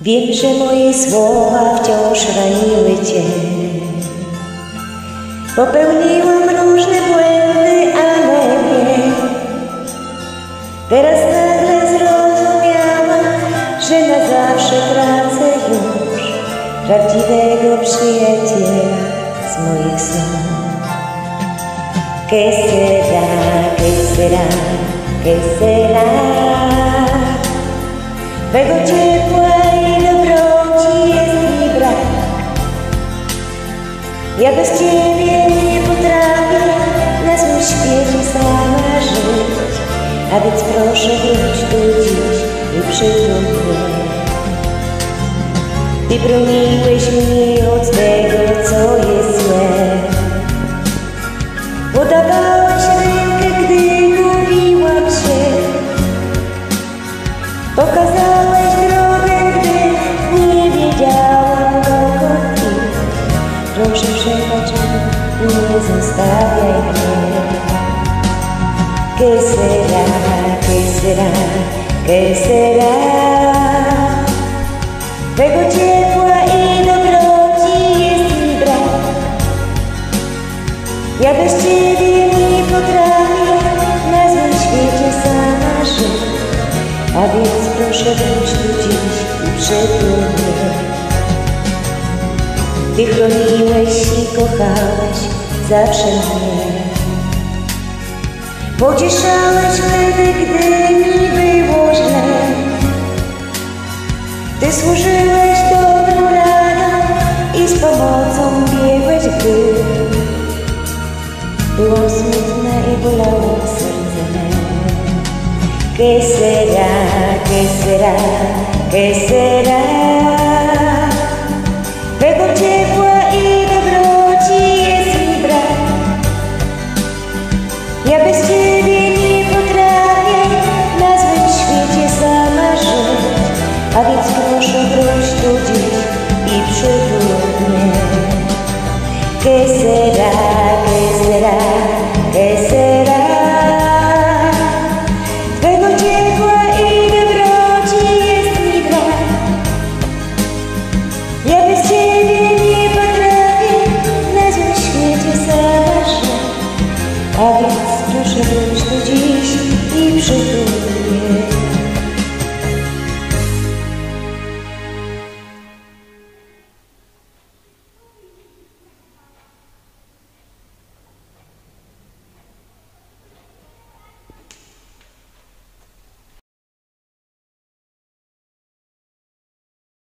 Wiem, że moje słowa wciąż raniły Cię. Popełniłam różne błędy, ale wiem. Teraz nagle zrozumiałam, że na zawsze tracę już prawdziwego przyjaciela z moich snów. Que será, que será, que será? Twego ciepła i dobroci jest mi brak. Ja bez Ciebie nie potrafię na złym świecie sama żyć. A więc proszę wróć tu dziś i przytul mnie. Ty broniłeś mnie od tego, co jest złe. Podawałeś rękę, gdy gubiłam się. Pokazałeś drogę, gdy nie wiedziałam, dokąd iść. Proszę przebacz mi, nie zostawiaj mnie. Que será, que será, que será? Twego ciepła i dobroci jest mi brak. Ja bez Ciebie nie potrafię na złym świecie sama żyć. A więc proszę wróć tu dziś i przytul mnie. Ty chroniłeś i kochałeś zawsze mnie. Pocieszałeś wtedy, gdy mi było źle. Ty służyłeś dobrą radą i z pomocą biegłeś, gdy byłam smutna i bolało serce me. Que será, que será, que será? Twego ciepła i dobroci jest mi brak. Ja bez Ciebie nie potrafię na złym świecie sama żyć. A więc proszę wróć tu dziś i przytul mnie. Que será, que será, que será? Twego ciepła i dobroci jest mi brak. Ja bez Ciebie nie potrafię na złym świecie sama żyć. A więc proszę wróć tu dziś i przytul.